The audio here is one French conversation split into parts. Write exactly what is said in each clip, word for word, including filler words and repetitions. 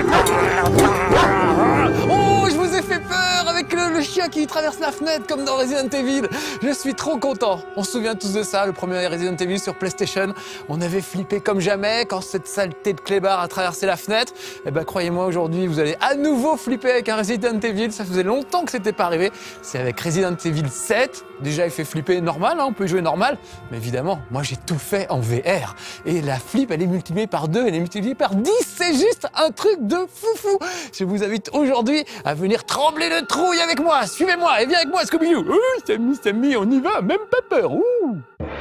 Oh, je vous ai fait peur avec le, le chien qui traverse la fenêtre comme dans Resident Evil. Je suis trop content. On se souvient tous de ça, le premier Resident Evil sur PlayStation. On avait flippé comme jamais quand cette saleté de clébard a traversé la fenêtre. Et ben croyez-moi, aujourd'hui, vous allez à nouveau flipper avec un Resident Evil. Ça faisait longtemps que c'était pas arrivé. C'est avec Resident Evil sept. Déjà, il fait flipper normal, hein, on peut jouer normal. Mais évidemment, moi, j'ai tout fait en V R. Et la flip, elle est multipliée par deux, elle est multipliée par dix. C'est juste un truc de foufou. Je vous invite aujourd'hui à venir trembler de trouille avec moi. Suivez-moi et viens avec moi, Scooby-Doo. Oh, Sammy, Sammy, on y va, même pas peur. Ouh.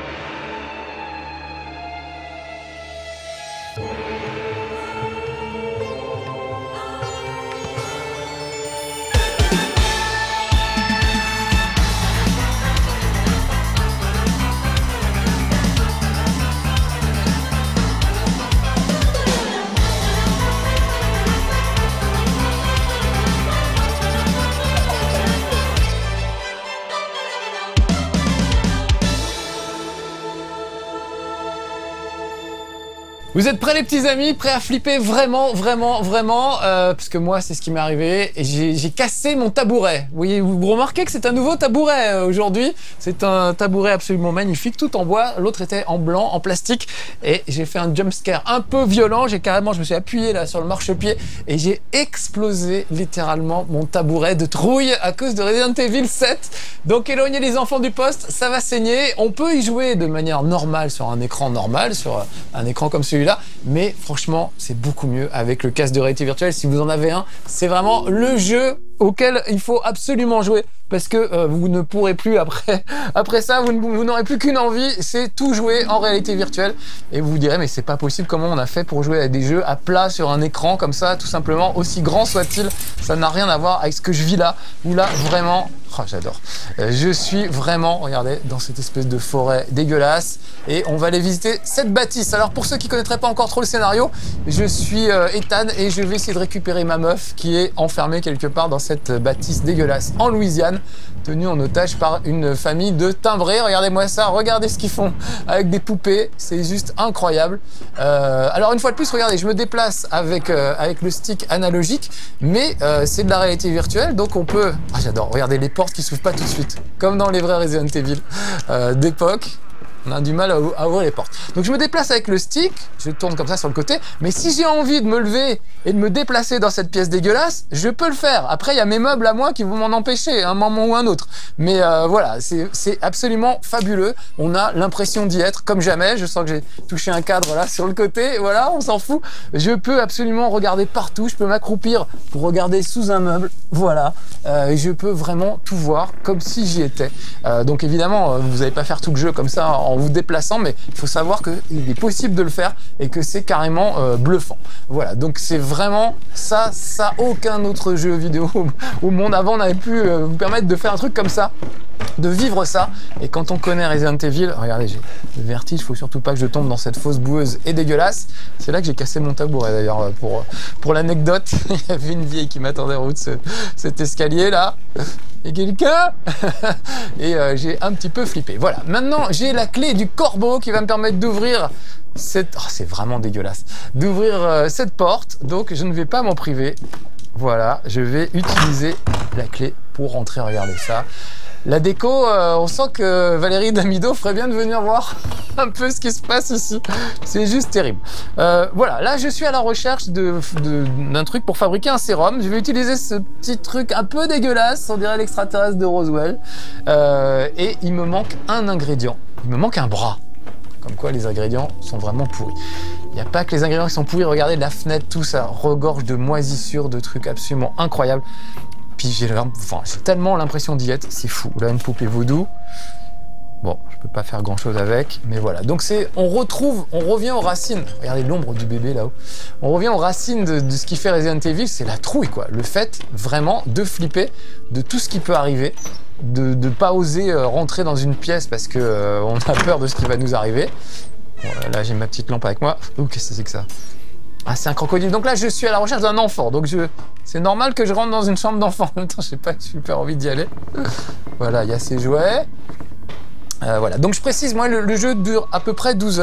Vous êtes prêts les petits amis? Prêts à flipper vraiment, vraiment, vraiment euh, parce que moi, c'est ce qui m'est arrivé. Et j'ai cassé mon tabouret. Vous voyez, vous remarquez que c'est un nouveau tabouret euh, aujourd'hui. C'est un tabouret absolument magnifique, tout en bois. L'autre était en blanc, en plastique. Et j'ai fait un jump scare un peu violent. J'ai carrément, je me suis appuyé là sur le marchepied et j'ai explosé littéralement mon tabouret de trouille à cause de Resident Evil sept. Donc éloignez les enfants du poste, ça va saigner. On peut y jouer de manière normale sur un écran normal, sur un écran comme celui-là. Là, mais franchement, c'est beaucoup mieux avec le casque de réalité virtuelle. Si vous en avez un, c'est vraiment le jeu auquel il faut absolument jouer parce que euh, vous ne pourrez plus après après ça, vous, vous n'aurez plus qu'une envie, c'est tout jouer en réalité virtuelle. Et vous vous direz, mais c'est pas possible, comment on a fait pour jouer à des jeux à plat sur un écran comme ça, tout simplement, aussi grand soit-il. Ça n'a rien à voir avec ce que je vis là, où là, vraiment, oh, j'adore. Euh, je suis vraiment, regardez, dans cette espèce de forêt dégueulasse et on va aller visiter cette bâtisse. Alors pour ceux qui connaîtraient pas encore trop le scénario, je suis euh, Ethan et je vais essayer de récupérer ma meuf qui est enfermée quelque part dans cette bâtisse dégueulasse en Louisiane, tenue en otage par une famille de timbrés. Regardez-moi ça, regardez ce qu'ils font avec des poupées, c'est juste incroyable. Euh, alors une fois de plus, regardez, je me déplace avec, euh, avec le stick analogique, mais euh, c'est de la réalité virtuelle, donc on peut... Ah, j'adore, regardez les portes qui s'ouvrent pas tout de suite, comme dans les vrais Resident Evil euh, d'époque. On a du mal à, à ouvrir les portes. Donc je me déplace avec le stick, je tourne comme ça sur le côté, mais si j'ai envie de me lever et de me déplacer dans cette pièce dégueulasse, je peux le faire. Après, il y a mes meubles à moi qui vont m'en empêcher, un moment ou un autre. Mais euh, voilà, c'est absolument fabuleux. On a l'impression d'y être comme jamais. Je sens que j'ai touché un cadre là sur le côté. Voilà, on s'en fout. Je peux absolument regarder partout. Je peux m'accroupir pour regarder sous un meuble. Voilà. Euh, et je peux vraiment tout voir comme si j'y étais. Euh, donc évidemment, vous n'allez pas faire tout le jeu comme ça en vous déplaçant, mais il faut savoir qu'il est possible de le faire et que c'est carrément euh, bluffant. Voilà, donc c'est vraiment ça, ça, aucun autre jeu vidéo au monde avant n'avait pu euh, vous permettre de faire un truc comme ça, de vivre ça. Et quand on connaît Resident Evil, regardez, j'ai le vertige, il faut surtout pas que je tombe dans cette fosse boueuse et dégueulasse. C'est là que j'ai cassé mon tabouret d'ailleurs, pour, pour l'anecdote. Il y avait une vieille qui m'attendait en haut de ce, cet escalier là. Et quelqu'un et euh, j'ai un petit peu flippé. Voilà, maintenant j'ai la clé du corbeau qui va me permettre d'ouvrir cette... Oh, c'est vraiment dégueulasse. D'ouvrir euh, cette porte, donc je ne vais pas m'en priver. Voilà, je vais utiliser la clé pour rentrer, regardez ça. La déco, euh, on sent que Valérie Damido ferait bien de venir voir un peu ce qui se passe ici. C'est juste terrible. Euh, voilà, là je suis à la recherche de, de, d'un truc pour fabriquer un sérum. Je vais utiliser ce petit truc un peu dégueulasse, on dirait l'extraterrestre de Roswell. Euh, et il me manque un ingrédient. Il me manque un bras. Comme quoi les ingrédients sont vraiment pourris. Il n'y a pas que les ingrédients qui sont pourris. Regardez la fenêtre, tout ça regorge de moisissures, de trucs absolument incroyables. Puis j'ai enfin, tellement l'impression d'y être, c'est fou. Là, une poupée vaudou. Bon, je peux pas faire grand chose avec, mais voilà. Donc c'est, on retrouve, on revient aux racines. Regardez l'ombre du bébé là-haut. On revient aux racines de, de ce qui fait Resident Evil, c'est la trouille quoi. Le fait vraiment de flipper de tout ce qui peut arriver, de ne pas oser rentrer dans une pièce parce que euh, on a peur de ce qui va nous arriver. Bon, là j'ai ma petite lampe avec moi. Ouh, qu'est-ce que c'est que ça? Ah, c'est un crocodile. Donc là, je suis à la recherche d'un enfant. Donc je, c'est normal que je rentre dans une chambre d'enfant. En même temps, je sais pas, j'ai super envie d'y aller. Voilà, il y a ces jouets. Euh, voilà. Donc je précise, moi, le, le jeu dure à peu près douze heures.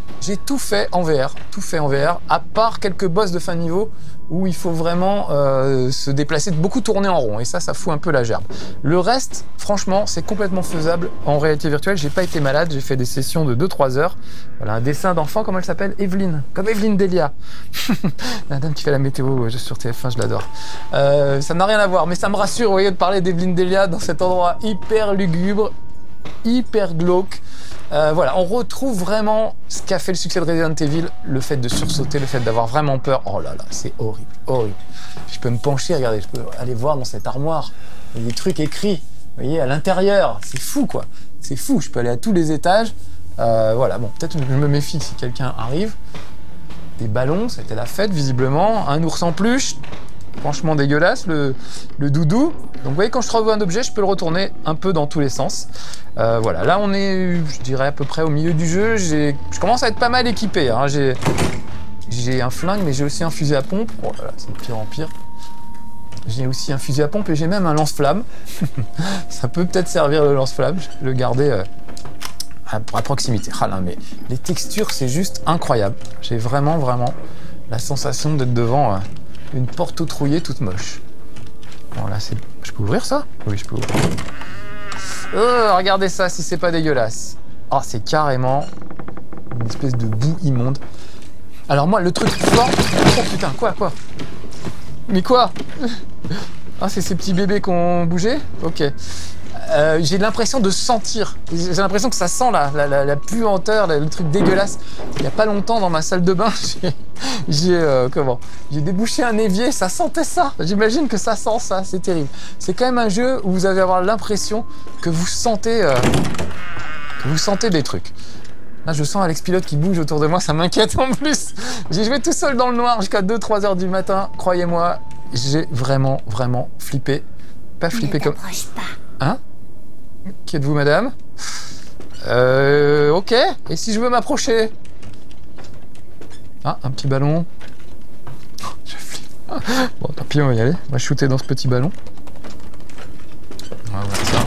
j'ai tout fait en V R, tout fait en V R, à part quelques boss de fin de niveau où il faut vraiment euh, se déplacer, beaucoup tourner en rond, et ça, ça fout un peu la gerbe. Le reste, franchement, c'est complètement faisable en réalité virtuelle. J'ai pas été malade, j'ai fait des sessions de deux trois heures. Voilà, un dessin d'enfant, comment elle s'appelle? Evelyne, comme Evelyne Delia. La dame qui fait la météo sur T F un, je l'adore. Euh, ça n'a rien à voir, mais ça me rassure, vous voyez, de parler d'Evelyne Delia dans cet endroit hyper lugubre, hyper glauque. Euh, voilà, on retrouve vraiment ce qu'a fait le succès de Resident Evil, le fait de sursauter, le fait d'avoir vraiment peur. Oh là là, c'est horrible, horrible. Je peux me pencher, regardez, je peux aller voir dans cette armoire, il y a des trucs écrits, vous voyez, à l'intérieur. C'est fou, quoi. C'est fou, je peux aller à tous les étages. Euh, voilà, bon, peut-être que je me méfie si quelqu'un arrive. Des ballons, c'était la fête, visiblement. Un ours en peluche. Franchement dégueulasse, le, le doudou. Donc vous voyez, quand je trouve un objet, je peux le retourner un peu dans tous les sens. Euh, voilà, là on est, je dirais, à peu près au milieu du jeu. Je commence à être pas mal équipé. Hein. J'ai un flingue, mais j'ai aussi un fusil à pompe. Oh là là, c'est de pire en pire. J'ai aussi un fusil à pompe et j'ai même un lance-flamme. Ça peut peut-être servir le lance-flamme, je vais le garder euh, à, à proximité. Ah là, mais les textures, c'est juste incroyable. J'ai vraiment, vraiment la sensation d'être devant... Euh, une porte toute rouillée, toute moche. Bon là, c'est... Je peux ouvrir ça? Oui, je peux ouvrir. Oh, regardez ça, si c'est pas dégueulasse. Oh, c'est carrément une espèce de boue immonde. Alors moi, le truc fort... Oh putain, quoi, quoi? Mais quoi? Ah, c'est ces petits bébés qui ont bougé? Ok. Euh, j'ai l'impression de sentir. J'ai l'impression que ça sent la, la, la, la puanteur, la, le truc dégueulasse. Il n'y a pas longtemps, dans ma salle de bain, j'ai euh, comment j'ai débouché un évier, ça sentait ça. J'imagine que ça sent ça, c'est terrible. C'est quand même un jeu où vous allez avoir l'impression que vous sentez, euh, que vous sentez des trucs. Là, je sens Alex Pilote qui bouge autour de moi, ça m'inquiète en plus. J'ai joué tout seul dans le noir jusqu'à deux trois heures du matin. Croyez-moi, j'ai vraiment, vraiment flippé. Pas flippé comme... Pas. Hein? Qui êtes-vous, madame? Euh... Ok. Et si je veux m'approcher? Ah, un petit ballon. Oh, je flippe. Bon, tant pis, on va y aller. On va shooter dans ce petit ballon. On va voir ça.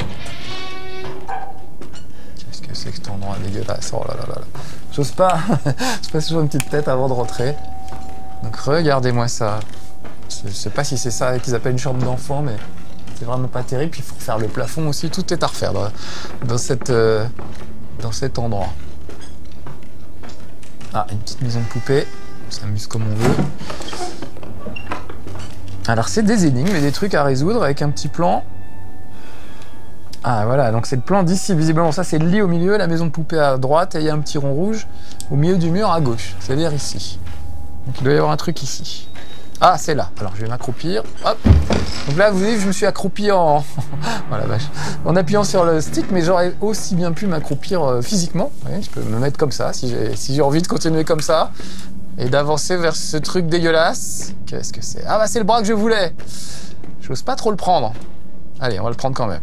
Qu'est-ce que c'est que cet endroit dégueulasse? Oh là là là là. J'ose pas. Je passe toujours une petite tête avant de rentrer. Donc regardez-moi ça. Je sais pas si c'est ça qu'ils appellent une chambre d'enfant, mais... c'est vraiment pas terrible. Puis il faut refaire le plafond aussi. Tout est à refaire dans, dans, cette, euh, dans cet endroit. Ah, une petite maison de poupée. On s'amuse comme on veut. Alors c'est des énigmes et des trucs à résoudre avec un petit plan. Ah voilà, donc c'est le plan d'ici. Visiblement ça c'est le lit au milieu, la maison de poupée à droite et il y a un petit rond rouge au milieu du mur à gauche. C'est-à-dire ici. Donc il doit y avoir un truc ici. Ah, c'est là. Alors, je vais m'accroupir. Hop. Donc là, vous voyez, je me suis accroupi en... oh la vache. En appuyant sur le stick, mais j'aurais aussi bien pu m'accroupir euh, physiquement. Vous voyez, je peux me mettre comme ça, si j'ai si j'ai envie de continuer comme ça. Et d'avancer vers ce truc dégueulasse. Qu'est-ce que c'est? Ah bah, c'est le bras que je voulais. J'ose pas trop le prendre. Allez, on va le prendre quand même.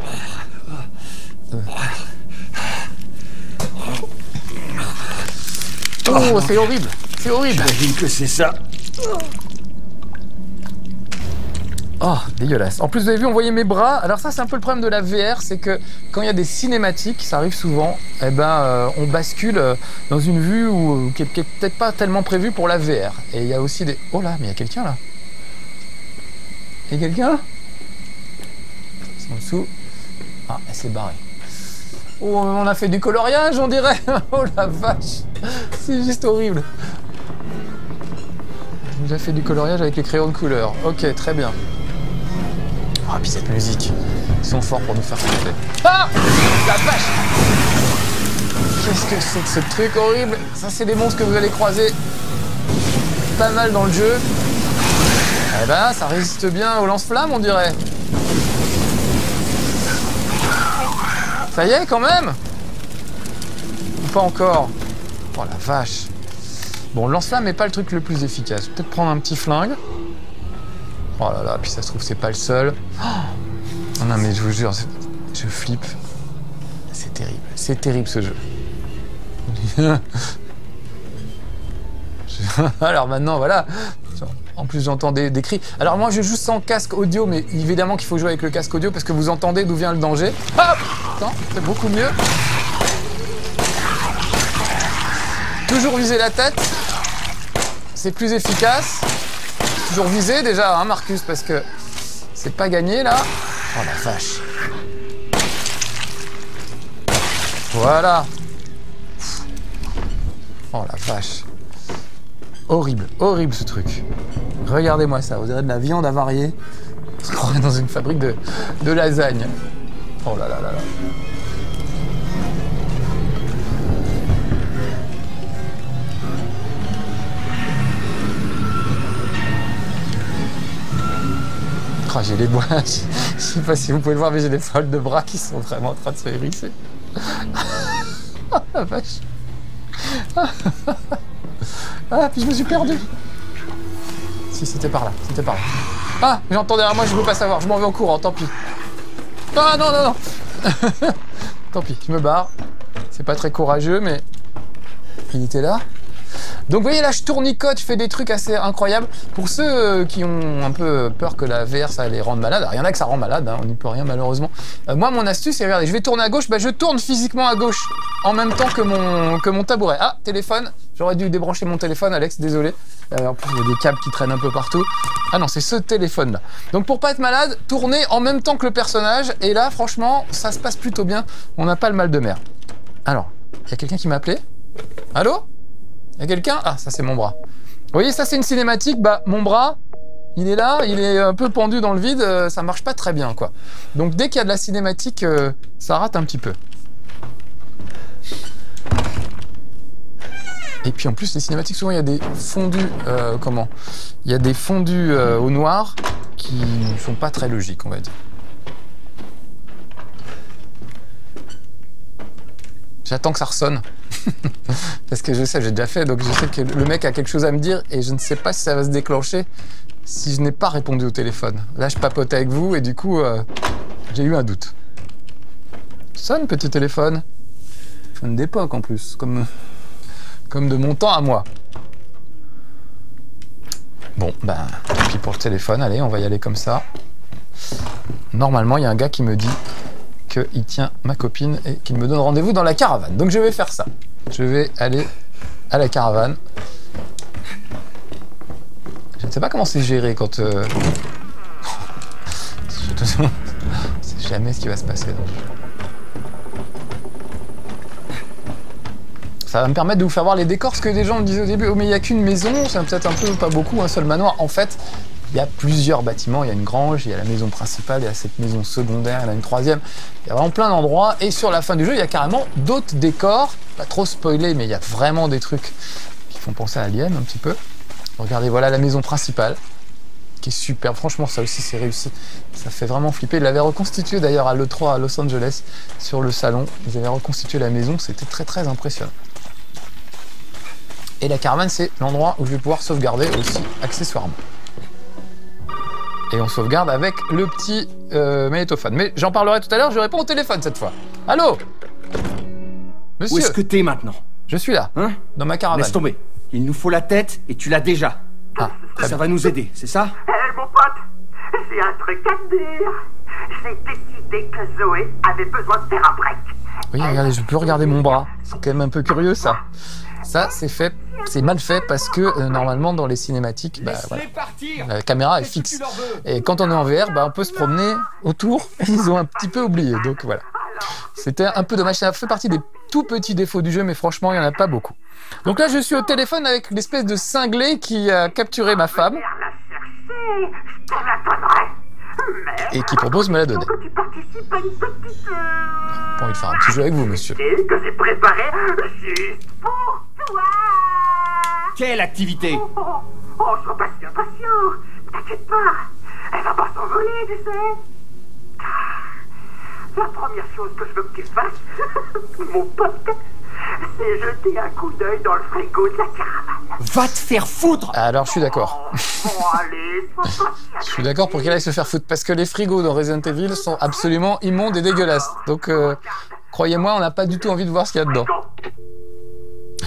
Oh, c'est horrible. C'est horrible. J'imagine que c'est ça. Oh, dégueulasse. En plus, vous avez vu, on voyait mes bras. Alors ça, c'est un peu le problème de la V R, c'est que quand il y a des cinématiques, ça arrive souvent, eh ben, euh, on bascule euh, dans une vue où, qui n'est peut-être pas tellement prévue pour la V R. Et il y a aussi des... Oh là, mais il y a quelqu'un là. Il y a quelqu'un là? C'est en dessous. Ah, elle s'est barrée. Oh, on a fait du coloriage, on dirait. Oh la vache. C'est juste horrible. On a fait du coloriage avec les crayons de couleur. Ok, très bien. Ah, puis cette musique. Ils sont forts pour nous faire flipper. Ah! La vache! Qu'est-ce que c'est que ce truc horrible? Ça, c'est des monstres que vous allez croiser pas mal dans le jeu. Eh ben, ça résiste bien au lance-flamme, on dirait. Ça y est, quand même? Ou pas encore? Oh la vache. Bon, le lance-flamme n'est pas le truc le plus efficace. Peut-être prendre un petit flingue. Oh là là, puis ça se trouve, c'est pas le seul. Oh non, mais je vous jure, je flippe. C'est terrible. C'est terrible, ce jeu. Alors maintenant, voilà. En plus, j'entends des, des cris. Alors moi, je joue sans casque audio, mais évidemment qu'il faut jouer avec le casque audio parce que vous entendez d'où vient le danger. Hop! C'est beaucoup mieux. Toujours viser la tête. C'est plus efficace. Toujours viser déjà, hein, Marcus, parce que c'est pas gagné là. Oh la vache. Voilà. Oh la vache. Horrible, horrible ce truc. Regardez-moi ça, vous avez de la viande avariée. On se croirait dans une fabrique de, de lasagne. Oh là là là là. Oh, j'ai les bois. Je sais pas si vous pouvez le voir, mais j'ai des poils de bras qui sont vraiment en train de se hérisser. Oh la vache. Ah, puis je me suis perdu. Si, c'était par là, c'était par là. Ah, j'entends derrière moi, je veux pas savoir, je m'en vais au courant, tant pis. Ah non, non, non. Tant pis, je me barre. C'est pas très courageux, mais il était là. Donc vous voyez là, je tournicote, je fais des trucs assez incroyables. Pour ceux qui ont un peu peur que la V R ça les rende malades, il y en a que ça rend malade, hein, on n'y peut rien malheureusement. Euh, moi mon astuce c'est, regardez, je vais tourner à gauche, bah, je tourne physiquement à gauche en même temps que mon, que mon tabouret. Ah, téléphone, j'aurais dû débrancher mon téléphone Alex, désolé. Euh, en plus il y a des câbles qui traînent un peu partout. Ah non, c'est ce téléphone là. Donc pour pas être malade, tournez en même temps que le personnage, et là franchement, ça se passe plutôt bien, on n'a pas le mal de mer. Alors, il y a quelqu'un qui m'a appelé? Allô? Il y a quelqu'un? Ah, ça c'est mon bras. Vous voyez, ça c'est une cinématique, bah mon bras, il est là, il est un peu pendu dans le vide, euh, ça marche pas très bien quoi. Donc dès qu'il y a de la cinématique, euh, ça rate un petit peu. Et puis en plus les cinématiques, souvent il y a des fondus, euh, comment? Il y a des fondus euh, au noir qui sont pas très logiques, on va dire. J'attends que ça ressonne. Parce que je sais, j'ai déjà fait, donc je sais que le mec a quelque chose à me dire et je ne sais pas si ça va se déclencher si je n'ai pas répondu au téléphone. Là, je papote avec vous et du coup, euh, j'ai eu un doute. Sonne, petit téléphone. Téléphone d'époque en plus, comme, comme de mon temps à moi. Bon, ben, et puis pour le téléphone, allez, on va y aller comme ça. Normalement, il y a un gars qui me dit qu'il tient ma copine et qu'il me donne rendez-vous dans la caravane. Donc je vais faire ça. Je vais aller à la caravane. Je ne sais pas comment c'est géré quand... Euh... je te demande... Je sais jamais ce qui va se passer. Donc. Ça va me permettre de vous faire voir les décors, ce que des gens me disaient au début. Oh mais il n'y a qu'une maison, c'est peut-être un peu, pas beaucoup, un seul manoir. En fait, il y a plusieurs bâtiments, il y a une grange, il y a la maison principale, il y a cette maison secondaire, il y en a une troisième. Il y a vraiment plein d'endroits. Et sur la fin du jeu, il y a carrément d'autres décors. Pas trop spoiler, mais il y a vraiment des trucs qui font penser à Alien un petit peu. Regardez, voilà la maison principale, qui est super. Franchement, ça aussi, c'est réussi. Ça fait vraiment flipper. Ils l'avaient reconstitué d'ailleurs à l'E trois à Los Angeles, sur le salon. Ils avaient reconstitué la maison, c'était très très impressionnant. Et la caravane, c'est l'endroit où je vais pouvoir sauvegarder aussi, accessoirement. Et on sauvegarde avec le petit euh, magnétophone. Mais j'en parlerai tout à l'heure, je réponds au téléphone cette fois. Allô? Monsieur? Où est-ce que t'es maintenant? Je suis là, hein? Dans ma caravane. Laisse tomber. Il nous faut la tête et tu l'as déjà. Ah, ça bien. Va nous aider, c'est ça? Hé, hey, mon pote, j'ai un truc à te dire. J'ai décidé que Zoé avait besoin de faire un break. Oui, regardez, je peux regarder mon bras. C'est quand même un peu curieux, ça. Ça, c'est fait, c'est mal fait parce que euh, normalement dans les cinématiques, bah, voilà, la caméra est fixe. Et quand on est en V R, bah, on peut se promener autour. Et ils ont un petit peu oublié, donc voilà. C'était un peu dommage. Ça fait partie des tout petits défauts du jeu, mais franchement, il n'y en a pas beaucoup. Donc là, je suis au téléphone avec l'espèce de cinglé qui a capturé ma femme et qui propose de me la donner. Que tu participes à une petite... J'ai pas envie de faire un petit jeu avec vous, monsieur. Que j'ai préparé juste pour toi. Quelle activité? Oh, oh, oh, sois patient, patient. T'inquiète pas, elle va pas s'envoler, tu sais. La première chose que je veux que tu fasses, mon pote, c'est jeter un coup d'œil dans le frigo de la caravane. Va te faire foutre! Alors, je suis d'accord. Oh, bon, allez, sois patient. Je suis d'accord pour qu'elle aille se faire foutre, parce que les frigos dans Resident Evil sont absolument immondes et dégueulasses. Donc, euh, croyez-moi, on n'a pas du tout envie de voir ce qu'il y a dedans.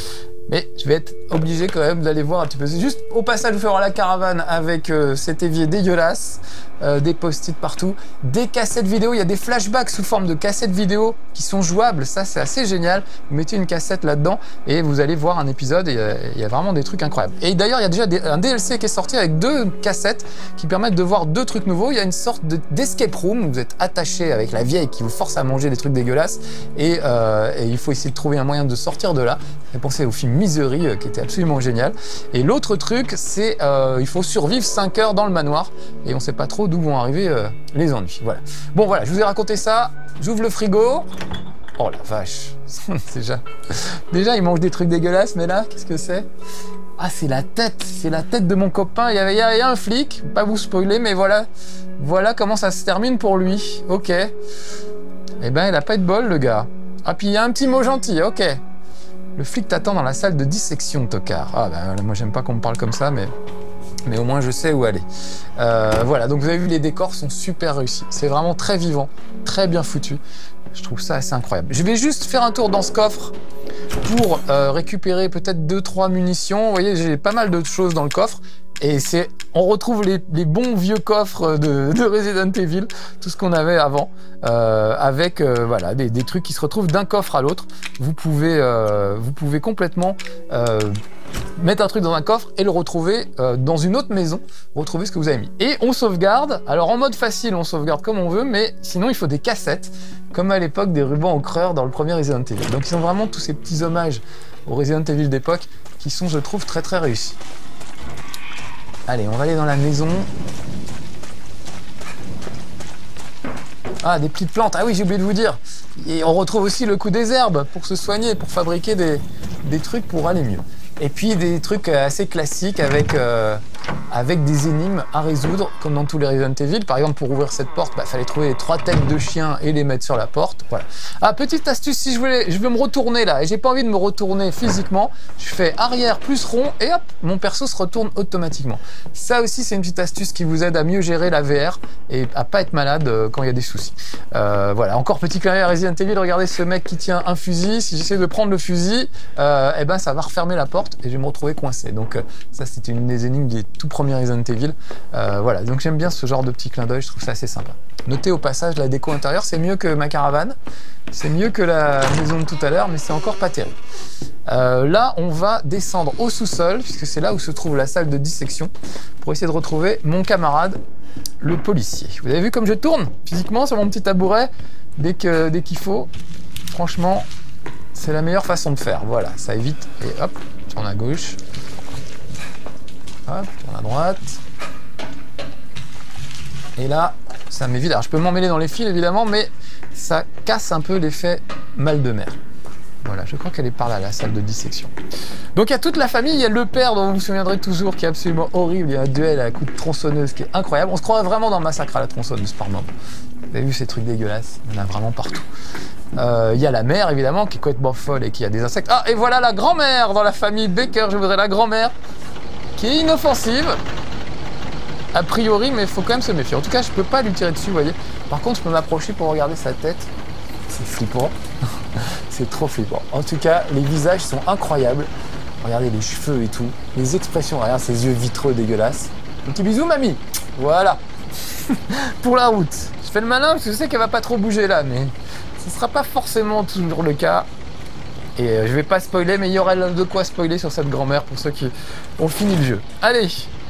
Mais je vais être obligé quand même d'aller voir un petit peu. C'est juste au passage, vous faire la caravane avec euh, cet évier dégueulasse, euh, des post-it partout, des cassettes vidéo. Il y a des flashbacks sous forme de cassettes vidéo qui sont jouables. Ça, c'est assez génial. Vous mettez une cassette là-dedans et vous allez voir un épisode. Et euh, il y a vraiment des trucs incroyables. Et d'ailleurs, il y a déjà des, un D L C qui est sorti avec deux cassettes qui permettent de voir deux trucs nouveaux. Il y a une sorte d'escape room où vous êtes attaché avec la vieille qui vous force à manger des trucs dégueulasses et, euh, et il faut essayer de trouver un moyen de sortir de là. J'ai pensé au film Misery euh, qui était absolument génial. Et l'autre truc, c'est euh, il faut survivre cinq heures dans le manoir et on sait pas trop d'où vont arriver euh, les ennuis. Voilà. Bon voilà, je vous ai raconté ça. J'ouvre le frigo. Oh la vache. déjà, déjà, il mange des trucs dégueulasses, mais là, qu'est-ce que c'est? Ah, c'est la tête, c'est la tête de mon copain. Il y avait, il y avait un flic, pas vous spoiler, mais voilà, voilà comment ça se termine pour lui. Ok. Eh ben, il a pas eu de bol, le gars. Ah, puis il y a un petit mot gentil. Ok. Le flic t'attend dans la salle de dissection, tocard. Ah ben, moi j'aime pas qu'on me parle comme ça, mais mais au moins je sais où aller. Euh, voilà, donc vous avez vu, les décors sont super réussis. C'est vraiment très vivant, très bien foutu. Je trouve ça assez incroyable. Je vais juste faire un tour dans ce coffre pour euh, récupérer peut-être deux trois munitions. Vous voyez, j'ai pas mal de choses dans le coffre. Et c'est, on retrouve les, les bons vieux coffres de, de Resident Evil, tout ce qu'on avait avant, euh, avec euh, voilà, des, des trucs qui se retrouvent d'un coffre à l'autre. Vous pouvez, euh, vous pouvez complètement euh, mettre un truc dans un coffre et le retrouver euh, dans une autre maison, retrouver ce que vous avez mis. Et on sauvegarde, alors en mode facile, on sauvegarde comme on veut, mais sinon il faut des cassettes, comme à l'époque des rubans au creur dans le premier Resident Evil. Donc ils ont vraiment tous ces petits hommages au Resident Evil d'époque qui sont, je trouve, très très réussis. Allez, on va aller dans la maison. Ah, des petites plantes. Ah oui, j'ai oublié de vous dire. Et on retrouve aussi le coup des herbes pour se soigner, pour fabriquer des, des trucs pour aller mieux. Et puis des trucs assez classiques avec, euh, avec des énigmes à résoudre, comme dans tous les Resident Evil. Par exemple, pour ouvrir cette porte, il bah, fallait trouver les trois têtes de chien et les mettre sur la porte. Voilà. Ah, petite astuce, si je voulais, je veux me retourner là, et j'ai pas envie de me retourner physiquement, je fais arrière plus rond, et hop, mon perso se retourne automatiquement. Ça aussi, c'est une petite astuce qui vous aide à mieux gérer la V R et à pas être malade euh, quand il y a des soucis. Euh, voilà, encore petit clin d'œil à Resident Evil, regardez ce mec qui tient un fusil. Si j'essaie de prendre le fusil, euh, eh ben, ça va refermer la porte et je vais me retrouver coincé. Donc euh, ça, c'était une des énigmes des tout premiers Resident Evil. Euh, voilà, donc j'aime bien ce genre de petit clin d'œil, je trouve ça assez sympa. Notez au passage, la déco intérieure, c'est mieux que ma caravane, c'est mieux que la maison de tout à l'heure, mais c'est encore pas terrible. Euh, là, on va descendre au sous-sol, puisque c'est là où se trouve la salle de dissection, pour essayer de retrouver mon camarade, le policier. Vous avez vu comme je tourne physiquement sur mon petit tabouret dès que, dès qu'il faut. Franchement, c'est la meilleure façon de faire. Voilà, ça évite. Et hop, je tourne à gauche. Hop, je tourne à droite. Et là, ça m'évite. Alors, je peux m'emmêler dans les fils, évidemment, mais ça casse un peu l'effet mal de mer. Voilà, je crois qu'elle est par là, la salle de dissection. Donc il y a toute la famille, il y a le père dont vous vous souviendrez toujours, qui est absolument horrible, il y a un duel à coups de tronçonneuse qui est incroyable. On se croirait vraiment dans Massacre à la tronçonneuse par moment. Vous avez vu ces trucs dégueulasses? Il y en a vraiment partout. Euh, il y a la mère, évidemment, qui est complètement folle et qui a des insectes. Ah, et voilà la grand-mère dans la famille Baker, je voudrais la grand-mère, qui est inoffensive, a priori, mais il faut quand même se méfier. En tout cas, je peux pas lui tirer dessus, vous voyez. Par contre, je peux m'approcher pour regarder sa tête. C'est flippant. C'est trop flippant. En tout cas, les visages sont incroyables. Regardez les cheveux et tout. Les expressions, regarde ses yeux vitreux dégueulasses. Un petit bisou, mamie. Voilà. Pour la route. Je fais le malin parce que je sais qu'elle va pas trop bouger là, mais ce sera pas forcément toujours le cas. Et euh, je vais pas spoiler, mais il y aura de quoi spoiler sur cette grand-mère pour ceux qui ont fini le jeu. Allez.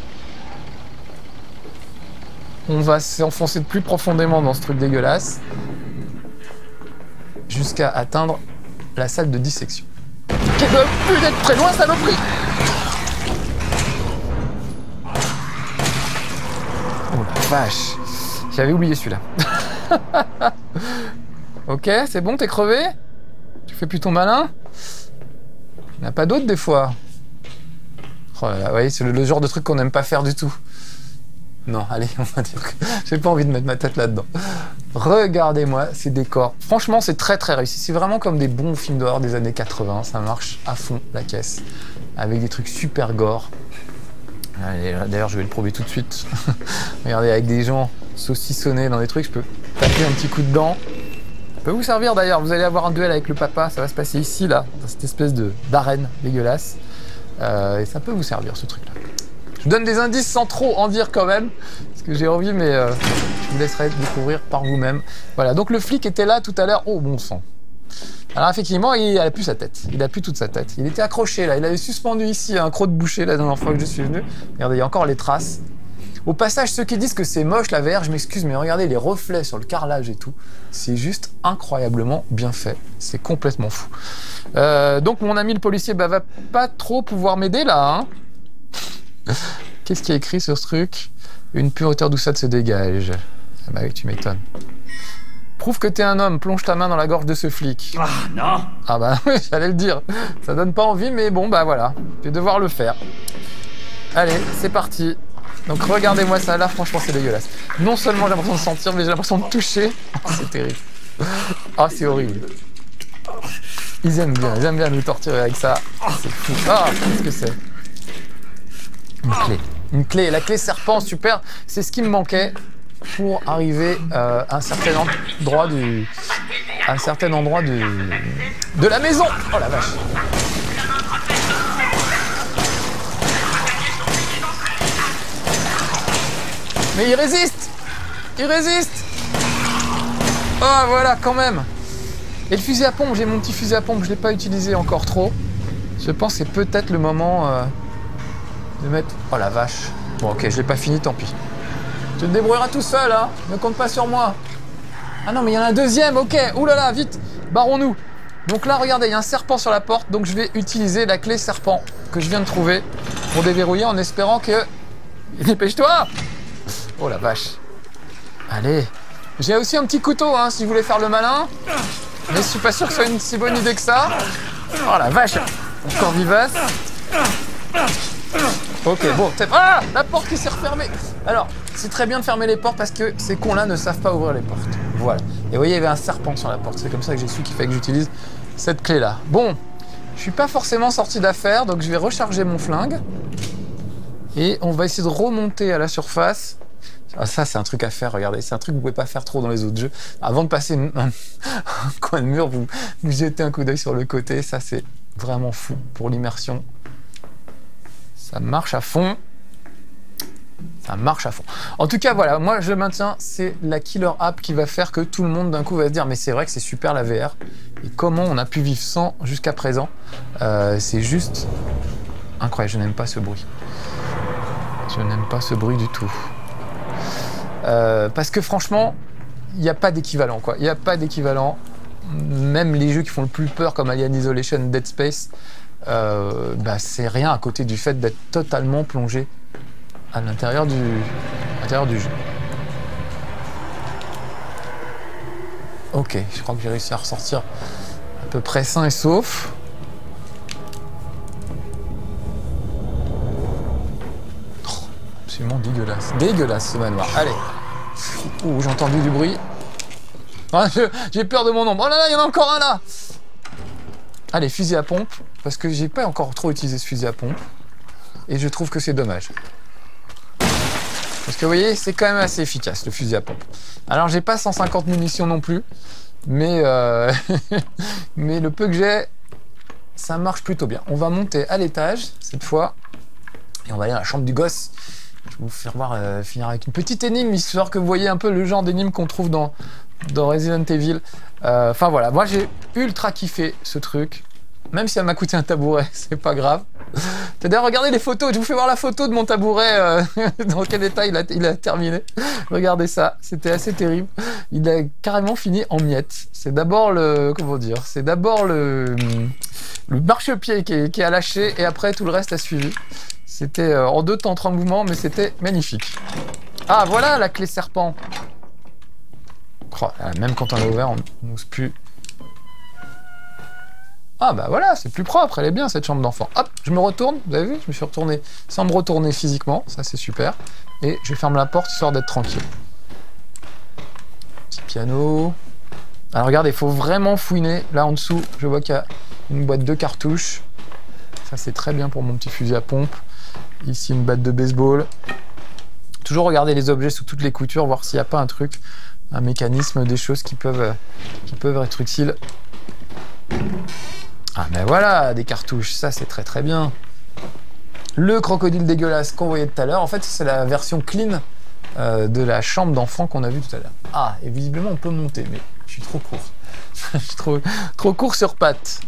On va s'enfoncer de plus profondément dans ce truc dégueulasse, jusqu'à atteindre la salle de dissection. Qui ne doit plus être très loin, saloperie! Oh la vache! J'avais oublié celui-là. Ok, c'est bon, t'es crevé? Tu fais plus ton malin? Il n'y en a pas d'autres des fois. Oh là là, vous voyez, c'est le, le genre de truc qu'on n'aime pas faire du tout. Non, allez, on va dire que j'ai pas envie de mettre ma tête là-dedans. Regardez-moi ces décors. Franchement, c'est très très réussi. C'est vraiment comme des bons films d'horreur des années quatre-vingts. Ça marche à fond, la caisse. Avec des trucs super gore. D'ailleurs, je vais le prouver tout de suite. Regardez, avec des gens saucissonnés dans des trucs, je peux taper un petit coup dedans. peut vous servir d'ailleurs, vous allez avoir un duel avec le papa, ça va se passer ici, là, dans cette espèce de d'arène dégueulasse. Euh, et ça peut vous servir, ce truc-là. Je vous donne des indices sans trop en dire quand même, parce que j'ai envie, mais euh, je vous laisserai découvrir par vous-même. Voilà, donc le flic était là tout à l'heure. Oh, bon sang. Alors effectivement, il n'a plus sa tête, il n'a plus toute sa tête. Il était accroché là, il avait suspendu ici un croc de boucher la dernière fois que je suis venu. Regardez, il y a encore les traces. Au passage, ceux qui disent que c'est moche la V R, je m'excuse, mais regardez les reflets sur le carrelage et tout. C'est juste incroyablement bien fait. C'est complètement fou. Euh, donc mon ami le policier bah, va pas trop pouvoir m'aider là. Hein. Qu'est-ce qui est écrit sur ce truc? Une pureté doucette se dégage. Ah bah oui, tu m'étonnes. Prouve que t'es un homme, plonge ta main dans la gorge de ce flic. Ah non. Ah bah oui, j'allais le dire. Ça donne pas envie, mais bon bah voilà. Je vais devoir le faire. Allez, c'est parti. Donc regardez-moi ça, là franchement c'est dégueulasse. Non seulement j'ai l'impression de sentir, mais j'ai l'impression de toucher. Oh, c'est terrible. Ah, c'est horrible. Ils aiment bien, ils aiment bien nous torturer avec ça. C'est fou. Ah, qu'est-ce que c'est? Une clé. Une clé. La clé serpent, super. C'est ce qui me manquait pour arriver euh, à un certain endroit du... à un certain endroit du... de la maison. Oh la vache. Mais il résiste! Il résiste! Oh voilà, quand même! Et le fusil à pompe, j'ai mon petit fusil à pompe, je ne l'ai pas utilisé encore trop. Je pense que c'est peut-être le moment euh, de mettre... Oh la vache! Bon ok, je l'ai pas fini, tant pis. Tu te débrouilleras tout seul, hein? Ne compte pas sur moi. Ah non, mais il y en a un deuxième, ok! Ouh là là, vite! Barrons-nous! Donc là, regardez, il y a un serpent sur la porte, donc je vais utiliser la clé serpent que je viens de trouver pour déverrouiller en espérant que... Dépêche-toi! Oh la vache. Allez. J'ai aussi un petit couteau, hein, si vous voulez faire le malin. Mais je suis pas sûr que ce soit une si bonne idée que ça. Oh la vache. Encore vivace. Ok, bon. Ah, la porte qui s'est refermée. Alors, c'est très bien de fermer les portes parce que ces cons-là ne savent pas ouvrir les portes. Voilà. Et vous voyez, il y avait un serpent sur la porte. C'est comme ça que j'ai su qu'il fallait que j'utilise cette clé-là. Bon. Je suis pas forcément sorti d'affaire, donc je vais recharger mon flingue. Et on va essayer de remonter à la surface. Ah, ça, c'est un truc à faire, regardez. C'est un truc que vous pouvez pas faire trop dans les autres jeux. Avant de passer une, un, un coin de mur, vous, vous jetez un coup d'œil sur le côté. Ça, c'est vraiment fou pour l'immersion. Ça marche à fond. Ça marche à fond. En tout cas, voilà, moi, je maintiens, c'est la killer app qui va faire que tout le monde, d'un coup, va se dire mais c'est vrai que c'est super la V R. Et comment on a pu vivre sans jusqu'à présent. euh, C'est juste incroyable. Je n'aime pas ce bruit. Je n'aime pas ce bruit du tout. Euh, parce que franchement, il n'y a pas d'équivalent, quoi. Il n'y a pas d'équivalent. Même les jeux qui font le plus peur, comme Alien Isolation, Dead Space, euh, bah, c'est rien à côté du fait d'être totalement plongé à l'intérieur du, à l'intérieur du jeu. Ok, je crois que j'ai réussi à ressortir à peu près sain et sauf. Absolument dégueulasse. Dégueulasse ce manoir. Allez. Ouh, j'ai entendu du bruit. Ah, j'ai peur de mon ombre. Oh là là, il y en a encore un là. Allez, fusil à pompe. Parce que j'ai pas encore trop utilisé ce fusil à pompe. Et je trouve que c'est dommage. Parce que vous voyez, c'est quand même assez efficace le fusil à pompe. Alors j'ai pas cent cinquante munitions non plus. Mais, euh... mais le peu que j'ai, ça marche plutôt bien. On va monter à l'étage cette fois. Et on va aller dans la chambre du gosse. Je vais vous faire voir, euh, finir avec une petite énigme, histoire que vous voyez un peu le genre d'énigme qu'on trouve dans, dans Resident Evil. Enfin euh, voilà, moi j'ai ultra kiffé ce truc. Même si ça m'a coûté un tabouret, c'est pas grave. D'ailleurs, regardez les photos, je vous fais voir la photo de mon tabouret, euh, dans quel état il a, il a terminé. Regardez ça, c'était assez terrible. Il a carrément fini en miettes. C'est d'abord le... comment dire, c'est d'abord le, le marchepied qui, qui a lâché et après tout le reste a suivi. C'était euh, en deux temps, trois mouvements, mais c'était magnifique. Ah, voilà la clé serpent. Oh, même quand on l'a ouvert, on n'ose plus. Ah bah voilà, c'est plus propre, elle est bien cette chambre d'enfant. Hop, je me retourne, vous avez vu, je me suis retourné sans me retourner physiquement, ça c'est super. Et je ferme la porte histoire d'être tranquille. Petit piano. Alors regardez, il faut vraiment fouiner. Là en dessous, je vois qu'il y a une boîte de cartouches. Ça c'est très bien pour mon petit fusil à pompe. Ici une batte de baseball. Toujours regarder les objets sous toutes les coutures, voir s'il n'y a pas un truc un mécanisme, des choses qui peuvent, qui peuvent être utiles. Ah ben voilà, des cartouches, ça c'est très très bien. Le crocodile dégueulasse qu'on voyait tout à l'heure, en fait c'est la version clean euh, de la chambre d'enfant qu'on a vue tout à l'heure. Ah, et visiblement on peut monter, mais je suis trop court. Je suis trop, trop court sur pattes.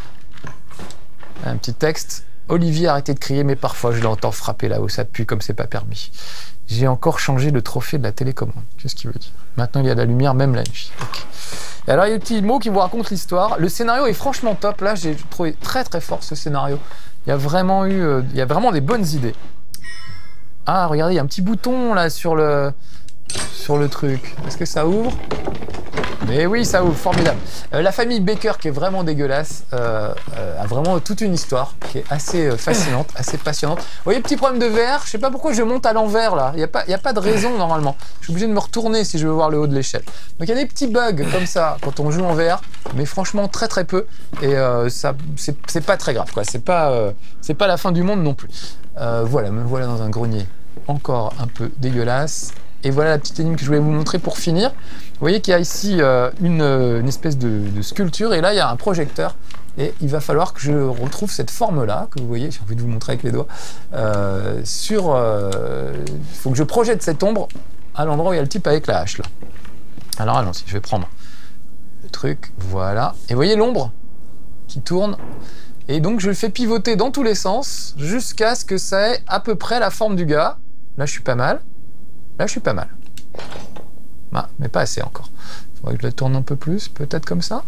Un petit texte. Olivier, arrêtez de crier, mais parfois je l'entends frapper là-haut, ça pue comme c'est pas permis. J'ai encore changé le trophée de la télécommande. Qu'est-ce qu'il veut dire? Maintenant il y a de la lumière, même la nuit. Okay. Et alors il y a des petits mots qui vous racontent l'histoire. Le scénario est franchement top. Là, j'ai trouvé très très fort ce scénario. Il y a vraiment eu, euh, il y a vraiment des bonnes idées. Ah, regardez, il y a un petit bouton là sur le, sur le truc. Est-ce que ça ouvre? Mais oui, ça ouvre, formidable. Euh, la famille Baker, qui est vraiment dégueulasse, euh, euh, a vraiment toute une histoire qui est assez euh, fascinante, assez passionnante. Vous voyez, petit problème de V R, je sais pas pourquoi je monte à l'envers là. Il n'y a pas, il y a pas de raison normalement. Je suis obligé de me retourner si je veux voir le haut de l'échelle. Donc il y a des petits bugs comme ça quand on joue en V R, mais franchement très très peu. Et euh, ça, c'est pas très grave, quoi. C'est pas, euh, c'est pas la fin du monde non plus. Euh, voilà, me voilà dans un grenier encore un peu dégueulasse. Et voilà la petite énigme que je voulais vous montrer pour finir. Vous voyez qu'il y a ici euh, une, une espèce de, de sculpture et là il y a un projecteur et il va falloir que je retrouve cette forme-là que vous voyez, j'ai envie de vous montrer avec les doigts, euh, sur... Il euh, faut que je projette cette ombre à l'endroit où il y a le type avec la hache là. Alors allons-y, je vais prendre le truc, voilà. Et vous voyez l'ombre qui tourne et donc je le fais pivoter dans tous les sens jusqu'à ce que ça ait à peu près la forme du gars. Là je suis pas mal. Là, je suis pas mal. Ah, mais pas assez encore. Il faudrait que je la tourne un peu plus, peut-être comme ça.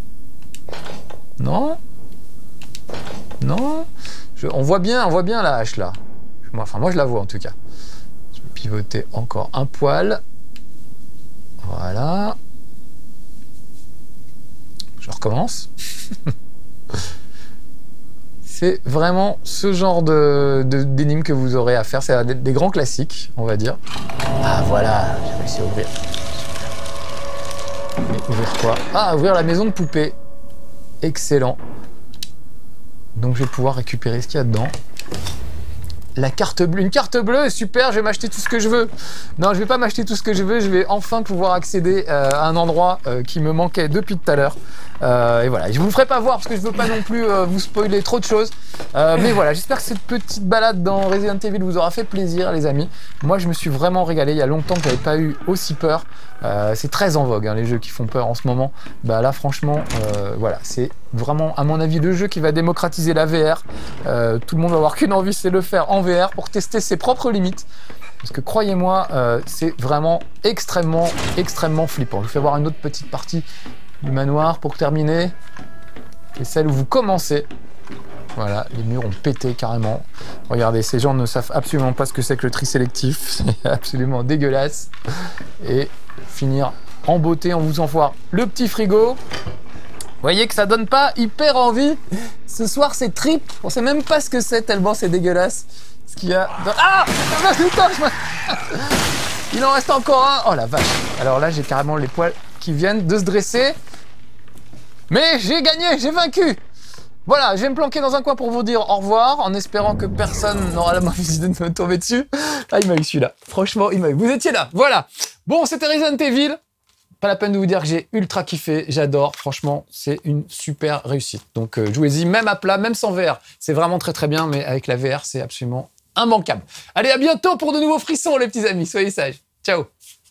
Non. Non. Je, on voit bien, on voit bien la hache là. Enfin, moi, je la vois en tout cas. Je vais pivoter encore un poil. Voilà. Je recommence. C'est vraiment ce genre de, de, d'énigme que vous aurez à faire. C'est des, des grands classiques, on va dire. Ah voilà, j'ai réussi à ouvrir. Mais ouvrir quoi? Ah, ouvrir la maison de poupée. Excellent. Donc je vais pouvoir récupérer ce qu'il y a dedans. La carte bleue. Une carte bleue, super, je vais m'acheter tout ce que je veux. Non, je vais pas m'acheter tout ce que je veux, je vais enfin pouvoir accéder euh, à un endroit euh, qui me manquait depuis tout à l'heure. Euh, et voilà, je vous ferai pas voir parce que je veux pas non plus euh, vous spoiler trop de choses. Euh, mais voilà, j'espère que cette petite balade dans Resident Evil vous aura fait plaisir, les amis. Moi, je me suis vraiment régalé. Il y a longtemps que j'avais pas eu aussi peur. Euh, c'est très en vogue, hein, les jeux qui font peur en ce moment. Bah là, franchement, euh, voilà, c'est vraiment, à mon avis, le jeu qui va démocratiser la V R. Euh, tout le monde va avoir qu'une envie, c'est le faire en V R pour tester ses propres limites. Parce que croyez-moi, euh, c'est vraiment extrêmement, extrêmement flippant. Je vous fais voir une autre petite partie du manoir pour terminer. C'est celle où vous commencez. Voilà, les murs ont pété carrément. Regardez, ces gens ne savent absolument pas ce que c'est que le tri sélectif. C'est absolument dégueulasse. Et finir en beauté, on vous envoie le petit frigo. Vous voyez que ça donne pas hyper envie. Ce soir, c'est trip. On sait même pas ce que c'est tellement c'est dégueulasse. Ce qu'il y a dans... Ah, il en reste encore un. Oh la vache. Alors là, j'ai carrément les poils qui viennent de se dresser. Mais j'ai gagné, j'ai vaincu. Voilà, je vais me planquer dans un coin pour vous dire au revoir, en espérant que personne n'aura la mauvaise idée de me tomber dessus. Ah, il m'a eu celui-là. Franchement, il m'a eu. Vous étiez là. Voilà. Bon, c'était Resident Evil. Pas la peine de vous dire que j'ai ultra kiffé. J'adore. Franchement, c'est une super réussite. Donc, euh, jouez-y, même à plat, même sans V R. C'est vraiment très très bien, mais avec la V R, c'est absolument immanquable. Allez, à bientôt pour de nouveaux frissons, les petits amis. Soyez sages. Ciao.